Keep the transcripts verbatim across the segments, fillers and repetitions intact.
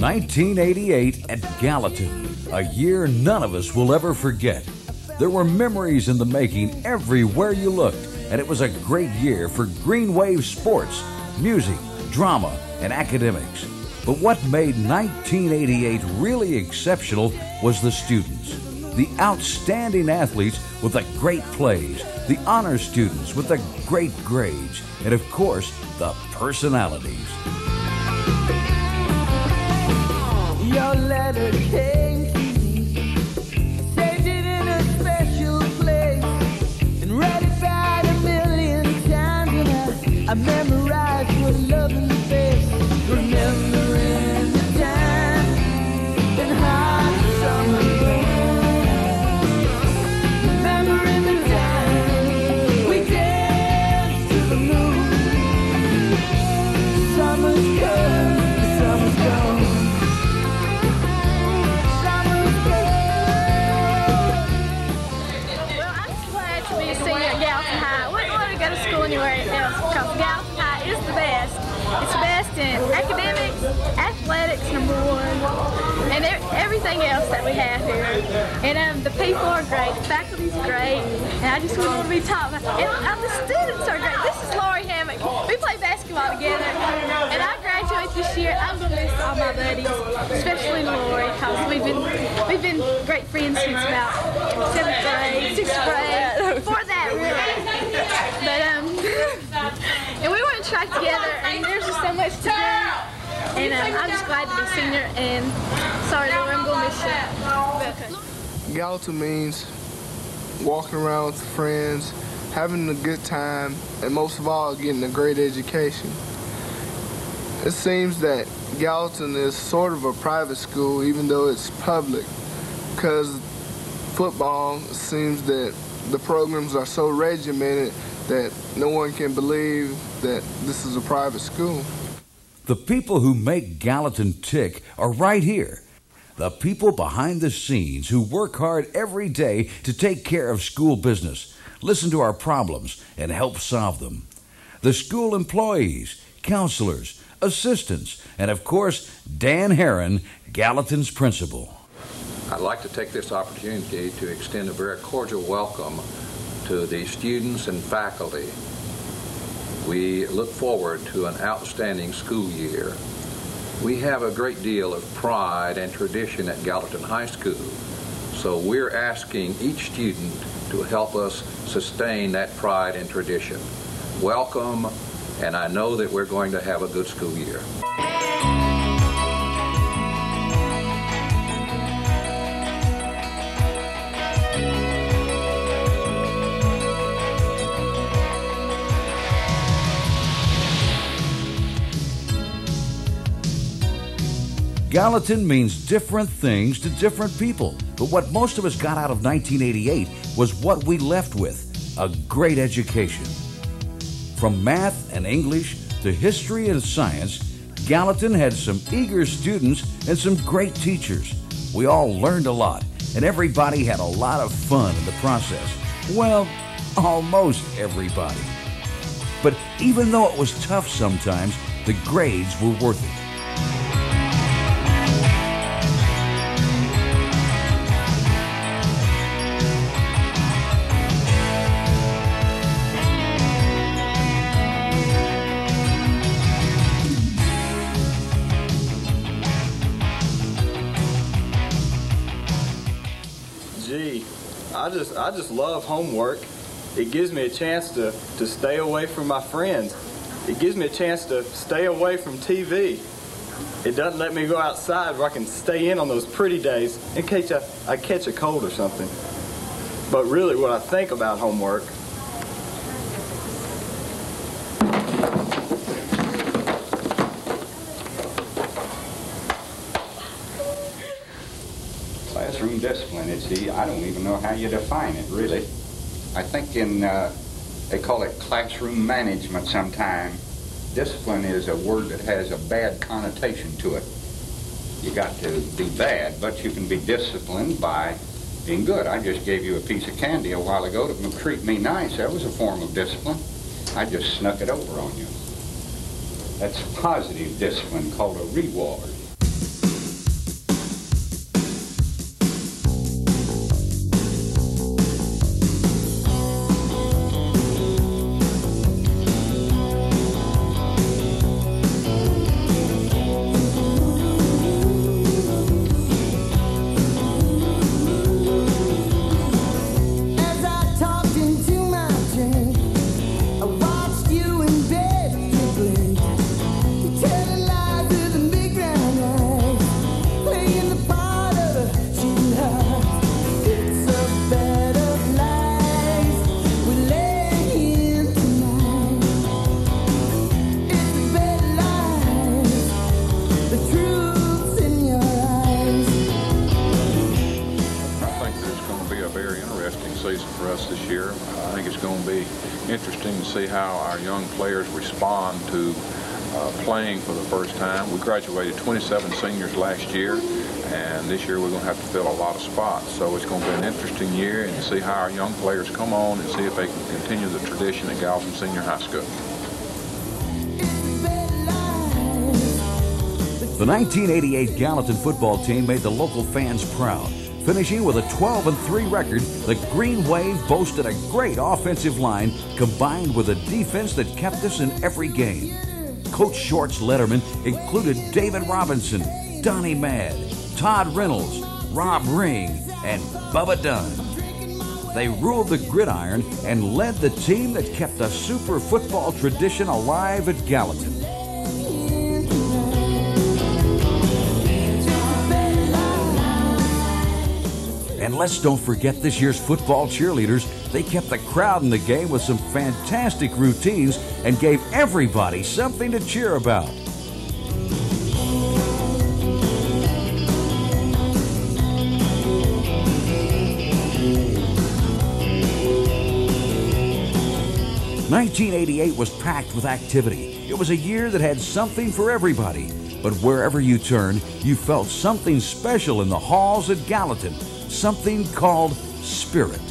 nineteen eighty-eight at Gallatin, a year none of us will ever forget. There were memories in the making everywhere you looked, and it was a great year for Green Wave sports, music, drama, and academics. But what made nineteen eighty-eight really exceptional was the students. The outstanding athletes with the great plays, the honor students with the great grades, and of course, the personalities. Your letter came to me, saved it in a special place, and read it back a million times, and I, I memorized your loving face, remembering the time and hot summer rain, remembering the time we danced to the moon. Summer's come, summer's gone. Anywhere else, because Gallatin High is the best. It's the best in academics, athletics, number one, and everything else that we have here. And um, the people are great, the faculty's great, and I just want to be taught. And uh, the students are great. This is Lori Hammock. We play basketball together, and I graduate this year. I'm going to miss all my buddies, especially Lori, because we've been we've been great friends since about seventh grade, sixth grade. Before that, really. But um, and we were in track together, and there's just so much to do. And um, I'm just glad to be senior. And sorry, Lori, I'm going to miss you. Gallatin means walking around with friends, having a good time, and most of all, getting a great education. It seems that Gallatin is sort of a private school, even though it's public, because football, it seems that the programs are so regimented that no one can believe that this is a private school. The people who make Gallatin tick are right here. The people behind the scenes who work hard every day to take care of school business, listen to our problems, and help solve them. The school employees, counselors, assistants, and of course, Dan Herron, Gallatin's principal. I'd like to take this opportunity to extend a very cordial welcome to the students and faculty. We look forward to an outstanding school year. We have a great deal of pride and tradition at Gallatin High School, so we're asking each student to help us sustain that pride and tradition. Welcome, and I know that we're going to have a good school year. Gallatin means different things to different people, but what most of us got out of nineteen eighty-eight was what we left with, a great education. From math and English to history and science, Gallatin had some eager students and some great teachers. We all learned a lot, and everybody had a lot of fun in the process. Well, almost everybody. But even though it was tough sometimes, the grades were worth it. Gee, I just I just love homework. It gives me a chance to, to stay away from my friends. It gives me a chance to stay away from T V. It doesn't let me go outside where I can stay in on those pretty days in case I, I catch a cold or something. But really what I think about homework, classroom discipline, it's the, I don't even know how you define it, really. I think in, uh, they call it classroom management sometime. Discipline is a word that has a bad connotation to it. You got to be bad, but you can be disciplined by being good. I just gave you a piece of candy a while ago to treat me nice. That was a form of discipline. I just snuck it over on you. That's positive discipline called a reward. us this year. I think it's going to be interesting to see how our young players respond to uh, playing for the first time. We graduated twenty-seven seniors last year, and this year we're going to have to fill a lot of spots. So it's going to be an interesting year, and to see how our young players come on and see if they can continue the tradition at Gallatin Senior High School. The nineteen eighty-eight Gallatin football team made the local fans proud. Finishing with a twelve and three record, the Green Wave boasted a great offensive line combined with a defense that kept us in every game. Coach Short's letterman included David Robinson, Donnie Mad, Todd Reynolds, Rob Ring, and Bubba Dunn. They ruled the gridiron and led the team that kept the super football tradition alive at Gallatin. And let's don't forget this year's football cheerleaders. They kept the crowd in the game with some fantastic routines and gave everybody something to cheer about. nineteen eighty-eight was packed with activity. It was a year that had something for everybody. But wherever you turned, you felt something special in the halls at Gallatin. Something called spirit.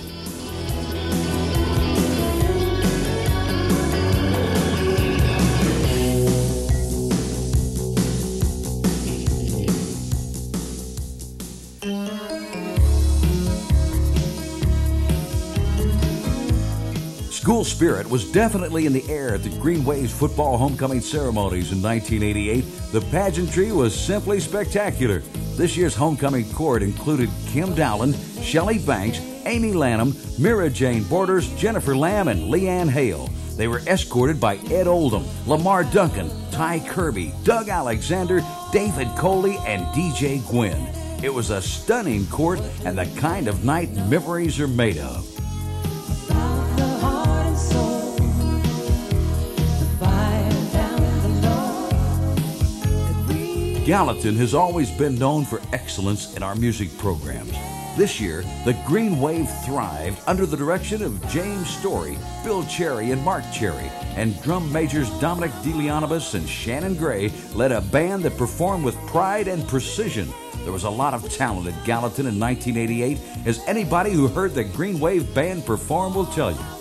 School spirit was definitely in the air at the Green Wave's football homecoming ceremonies in nineteen eighty-eight. The pageantry was simply spectacular. This year's homecoming court included Kim Dowland, Shelley Banks, Amy Lanham, Mira Jane Borders, Jennifer Lamb, and Leanne Hale. They were escorted by Ed Oldham, Lamar Duncan, Ty Kirby, Doug Alexander, David Coley, and D J Gwynn. It was a stunning court and the kind of night memories are made of. Gallatin has always been known for excellence in our music programs. This year, the Green Wave thrived under the direction of James Story, Bill Cherry, and Mark Cherry, and drum majors Dominic DeLeonibus and Shannon Gray led a band that performed with pride and precision. There was a lot of talent at Gallatin in nineteen eighty-eight, as anybody who heard the Green Wave band perform will tell you.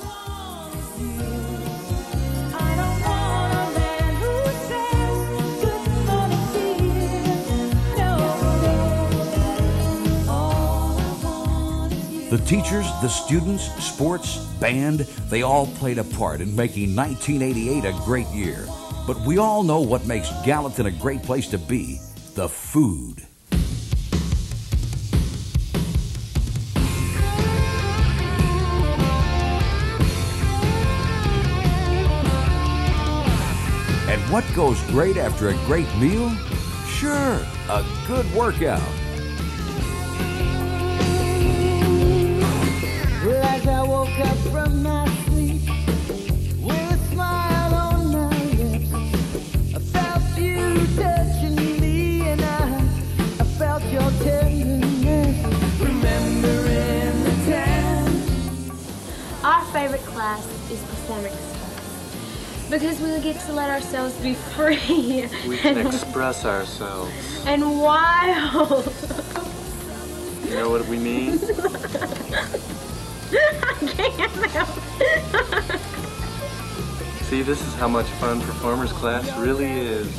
The teachers, the students, sports, band, they all played a part in making nineteen eighty-eight a great year. But we all know what makes Gallatin a great place to be: the food. And what goes great after a great meal? Sure, a good workout. Well, as I woke up from my sleep, with a smile on my lips, I felt you touching me, and I, I felt your tenderness, remembering the time. Our favorite class is performance class, because we get to let ourselves be free. We can express ourselves. And wild. You know what we mean? I can't help it. See, this is how much fun performers class really is.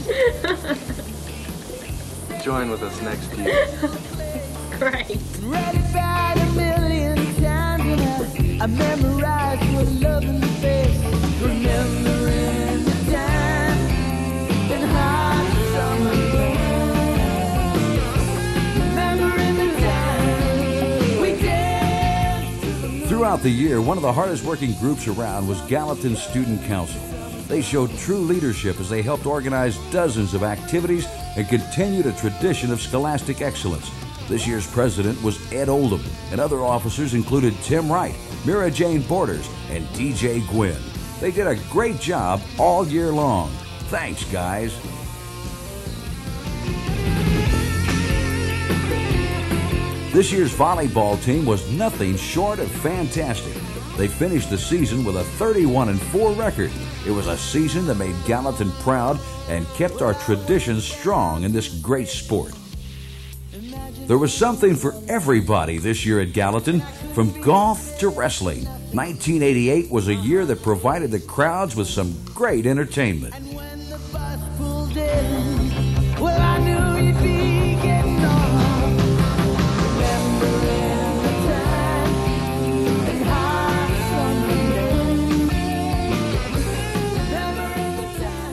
Join with us next year. Great. Read it about a million times, and I, I memorized your love and face, remembering the time in hot summer days, remembering the time we danced. Throughout the year, one of the hardest working groups around was Gallatin Student Council. They showed true leadership as they helped organize dozens of activities and continued a tradition of scholastic excellence. This year's president was Ed Oldham, and other officers included Tim Wright, Mira Jane Borders, and D J Gwynn. They did a great job all year long. Thanks, guys. This year's volleyball team was nothing short of fantastic. They finished the season with a thirty-one and four record. It was a season that made Gallatin proud and kept our traditions strong in this great sport. There was something for everybody this year at Gallatin, from golf to wrestling. nineteen eighty-eight was a year that provided the crowds with some great entertainment. And when the bus pulled in, well, I knew you'd be getting off. Remembering the time and hot Sunday. Remembering the time.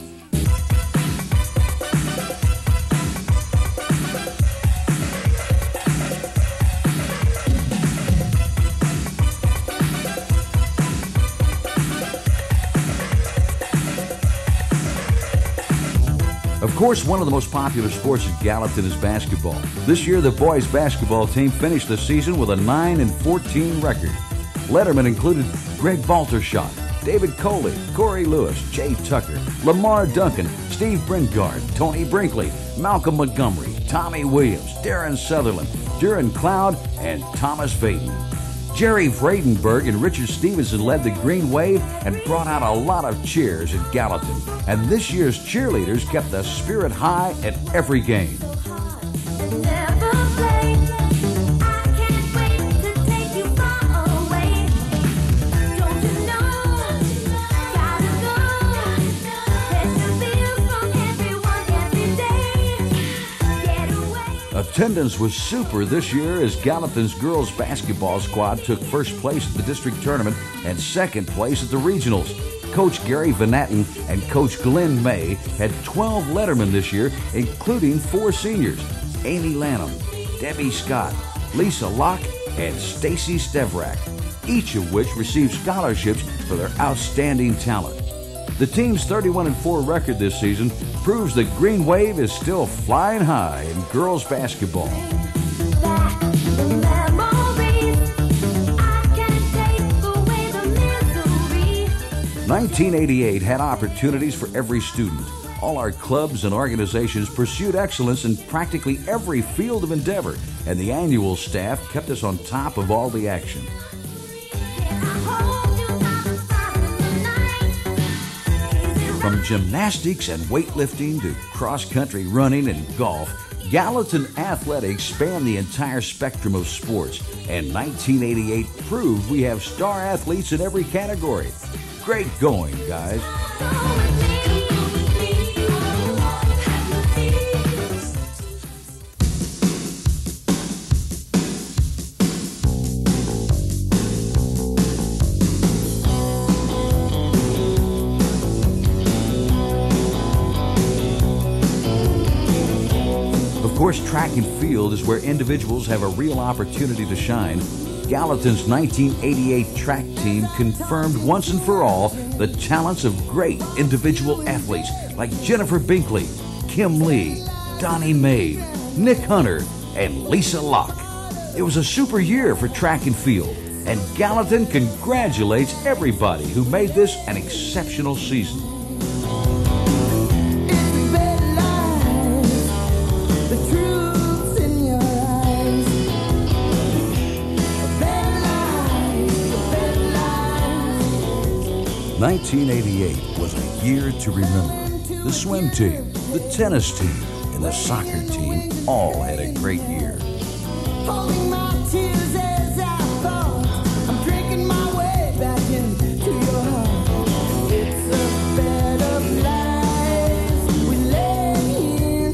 Of course, one of the most popular sports at Gallatin is basketball. This year, the boys' basketball team finished the season with a nine and fourteen record. Letterman included Greg Baltershot, David Coley, Corey Lewis, Jay Tucker, Lamar Duncan, Steve Bringard, Tony Brinkley, Malcolm Montgomery, Tommy Williams, Darren Sutherland, Duran Cloud, and Thomas Vaden. Jerry Vradenberg and Richard Stevenson led the Green Wave and brought out a lot of cheers at Gallatin. And this year's cheerleaders kept the spirit high at every game. Attendance was super this year as Gallatin's girls basketball squad took first place at the district tournament and second place at the regionals. Coach Gary Van Natten and Coach Glenn May had twelve Lettermen this year, including four seniors: Amy Lanham, Debbie Scott, Lisa Locke, and Stacy Stevrak, each of which received scholarships for their outstanding talent. The team's thirty-one and four record this season proves the Green Wave is still flying high in girls basketball. nineteen eighty-eight had opportunities for every student. All our clubs and organizations pursued excellence in practically every field of endeavor, and the annual staff kept us on top of all the action. From gymnastics and weightlifting to cross-country running and golf, Gallatin athletics span the entire spectrum of sports, and nineteen eighty-eight proved we have star athletes in every category. Great going, guys. Of course, track and field is where individuals have a real opportunity to shine. Gallatin's nineteen eighty-eight track team confirmed once and for all the talents of great individual athletes like Jennifer Binkley, Kim Lee, Donnie May, Nick Hunter, and Lisa Locke. It was a super year for track and field, and Gallatin congratulates everybody who made this an exceptional season. nineteen eighty-eight was a year to remember. The swim team, the tennis team, and the soccer team all had a great year. Holding my tears as I thought I'm drinking my way back into your heart. It's a bed of lies we lay here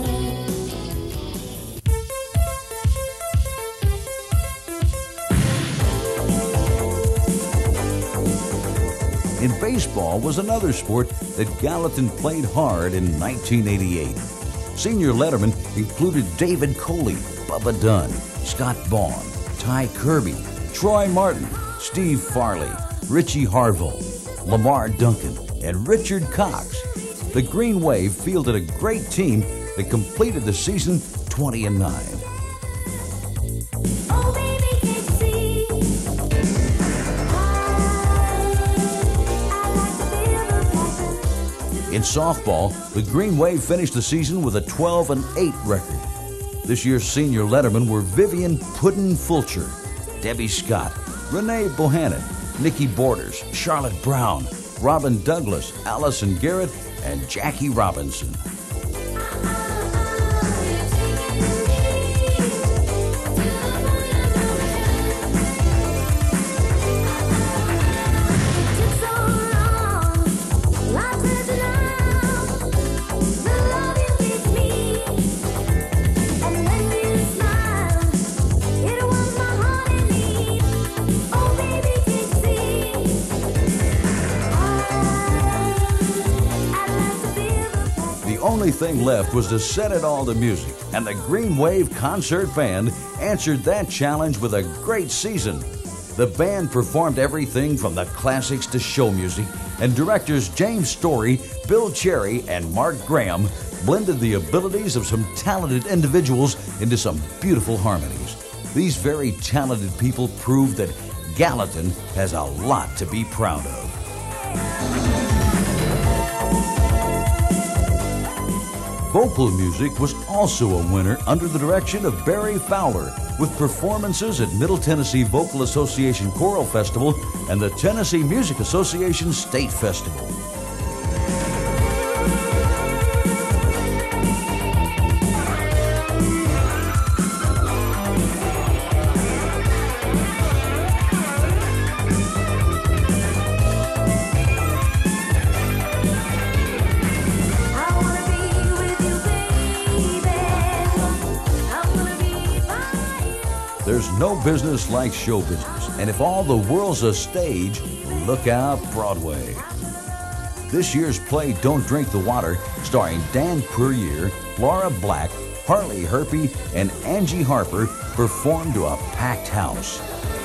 In baseball was another sport that Gallatin played hard in nineteen eighty-eight. Senior Letterman included David Coley, Bubba Dunn, Scott Vaughn, Ty Kirby, Troy Martin, Steve Farley, Richie Harville, Lamar Duncan, and Richard Cox. The Green Wave fielded a great team that completed the season twenty and nine. In softball, the Green Wave finished the season with a twelve and eight record. This year's senior Lettermen were Vivian Puddin Fulcher, Debbie Scott, Renee Bohannon, Nikki Borders, Charlotte Brown, Robin Douglas, Allison Garrett, and Jackie Robinson. The only thing left was to set it all to music, and the Green Wave Concert Band answered that challenge with a great season. The band performed everything from the classics to show music, and directors James Story, Bill Cherry, and Mark Graham blended the abilities of some talented individuals into some beautiful harmonies. These very talented people proved that Gallatin has a lot to be proud of. Vocal music was also a winner under the direction of Barry Fowler, with performances at Middle Tennessee Vocal Association Choral Festival and the Tennessee Music Association State Festival. There's no business like show business, and if all the world's a stage, look out Broadway. This year's play Don't Drink the Water, starring Dan Puryear, Laura Black, Harley Herpy, and Angie Harper, performed to a packed house.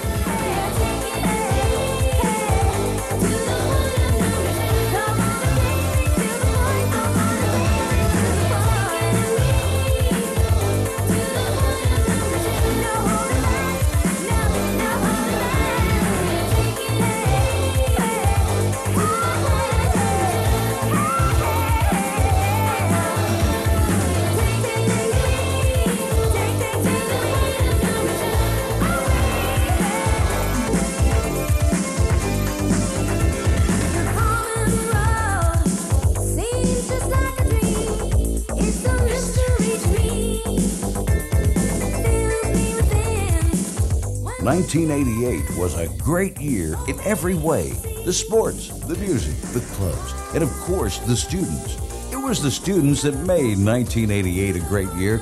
nineteen eighty-eight was a great year in every way. The sports, the music, the clubs, and of course the students. It was the students that made nineteen eighty-eight a great year.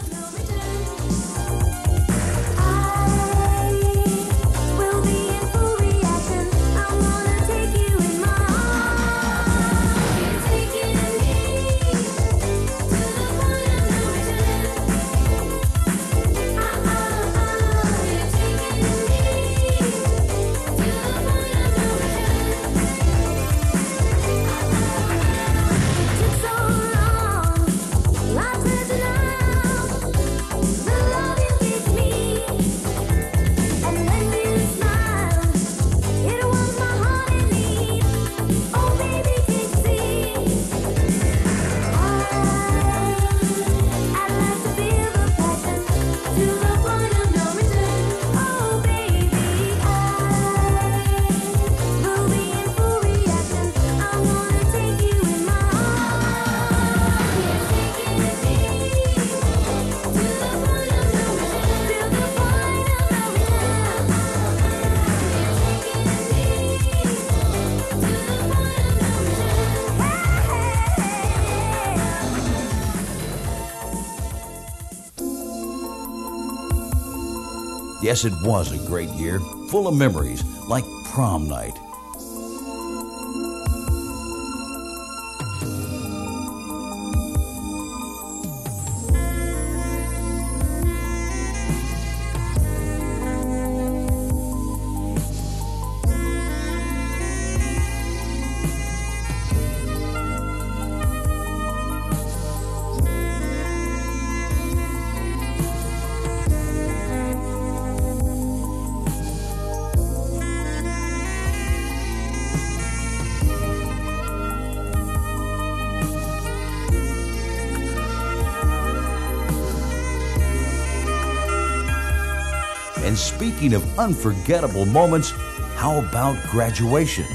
Yes, it was a great year, full of memories, like prom night. And speaking of unforgettable moments, how about graduation?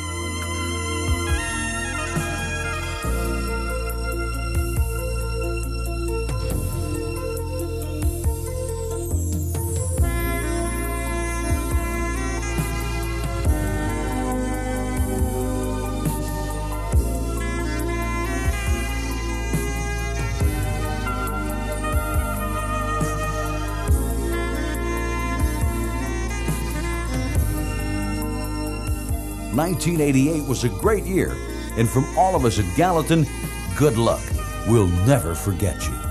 nineteen eighty-eight was a great year, and from all of us at Gallatin, good luck. We'll never forget you.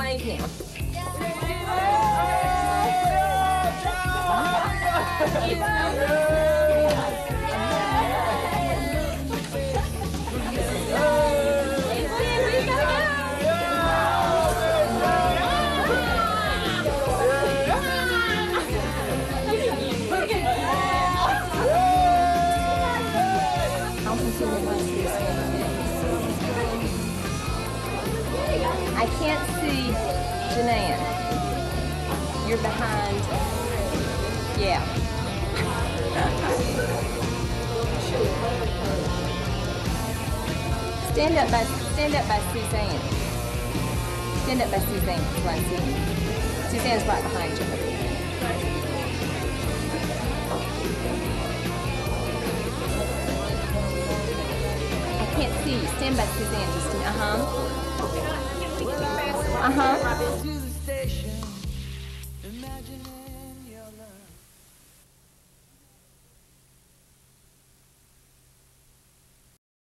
wave now. I can't see Janann. You're behind. Yeah. Stand up by stand up by Suzanne. Stand up by Suzanne. That's what I see. Suzanne's right behind you. I can't see you. Stand by Suzanne, Justin. Uh-huh. Uh-huh.